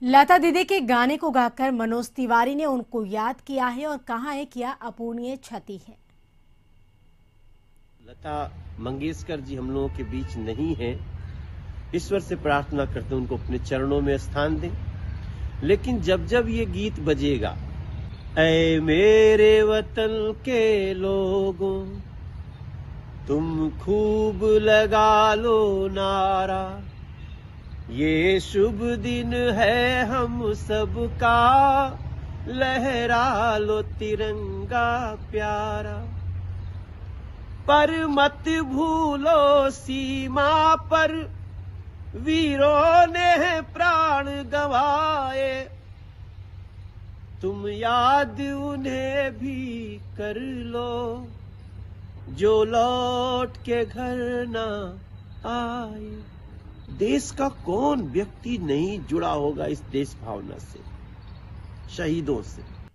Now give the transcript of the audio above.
लता दीदी के गाने को गाकर मनोज तिवारी ने उनको याद किया है और कहा है कि यह अपूरणीय क्षति है। लता मंगेशकर जी हम लोगों के बीच नहीं है। ईश्वर से प्रार्थना करते हैं उनको अपने चरणों में स्थान दें। लेकिन जब जब ये गीत बजेगा, ऐ मेरे वतन के लोगों तुम खूब लगा लो नारा, ये शुभ दिन है हम सबका, लहरा लो तिरंगा प्यारा। पर मत भूलो सीमा पर वीरों ने प्राण गंवाए, तुम याद उन्हें भी कर लो जो लौट के घर ना आए। देश का कौन व्यक्ति नहीं जुड़ा होगा इस देश भावना से, शहीदों से।